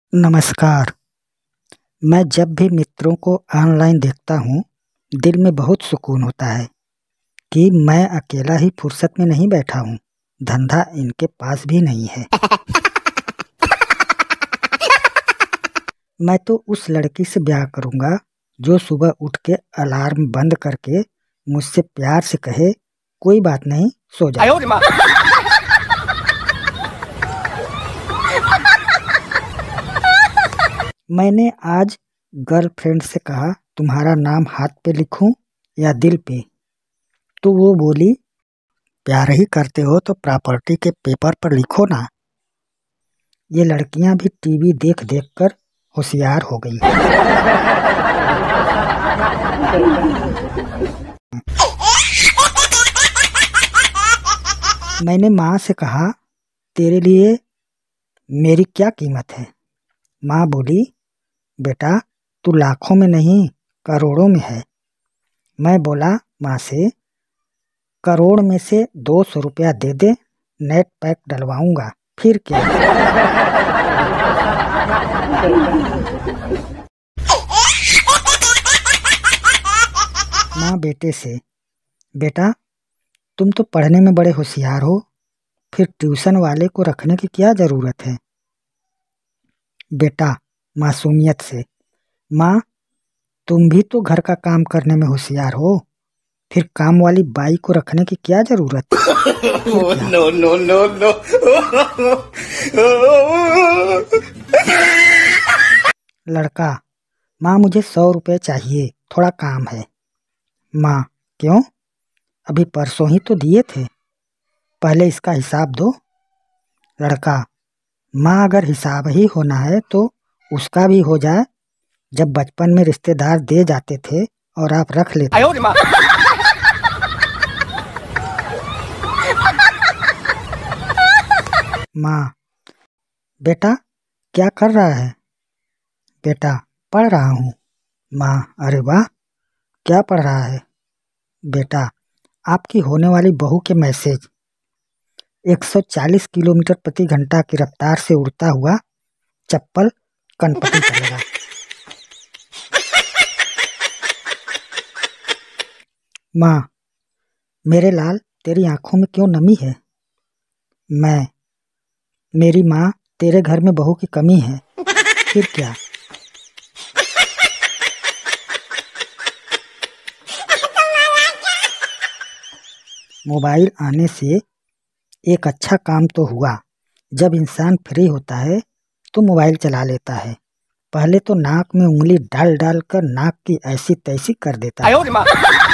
नमस्कार। मैं जब भी मित्रों को ऑनलाइन देखता हूँ, दिल में बहुत सुकून होता है कि मैं अकेला ही फुर्सत में नहीं बैठा हूँ। धंधा इनके पास भी नहीं है। मैं तो उस लड़की से ब्याह करूँगा जो सुबह उठ के अलार्म बंद करके मुझसे प्यार से कहे, कोई बात नहीं, सो जा। मैंने आज गर्लफ्रेंड से कहा, तुम्हारा नाम हाथ पे लिखूं या दिल पे? तो वो बोली, प्यार ही करते हो तो प्रॉपर्टी के पेपर पर लिखो ना। ये लड़कियां भी टीवी देख देख कर होशियार हो गई। मैंने माँ से कहा, तेरे लिए मेरी क्या कीमत है? माँ बोली, बेटा तू लाखों में नहीं करोड़ों में है। मैं बोला माँ से, करोड़ में से 200 रुपया दे दे, नेट पैक डलवाऊंगा, फिर क्या। माँ बेटे से, बेटा तुम तो पढ़ने में बड़े होशियार हो, फिर ट्यूशन वाले को रखने की क्या जरूरत है। बेटा मासूमियत से, माँ तुम भी तो घर का काम करने में होशियार हो, फिर काम वाली बाई को रखने की क्या जरूरत है। No no no no. लड़का, माँ मुझे 100 रुपये चाहिए, थोड़ा काम है। माँ, क्यों? अभी परसों ही तो दिए थे, पहले इसका हिसाब दो। लड़का, माँ अगर हिसाब ही होना है तो उसका भी हो जाए, जब बचपन में रिश्तेदार दे जाते थे और आप रख लेते। माँ, बेटा क्या कर रहा है? बेटा पढ़ रहा हूँ। माँ, अरे वाह, क्या पढ़ रहा है? बेटा आपकी होने वाली बहू के मैसेज। 140 किलोमीटर प्रति घंटा की रफ्तार से उड़ता हुआ चप्पल कनपटी चलेगा। माँ, मेरे लाल तेरी आंखों में क्यों नमी है? मैं, मेरी माँ तेरे घर में बहू की कमी है, फिर क्या। मोबाइल आने से एक अच्छा काम तो हुआ, जब इंसान फ्री होता है तो मोबाइल चला लेता है। पहले तो नाक में उंगली डाल डाल कर नाक की ऐसी तैसी कर देता है।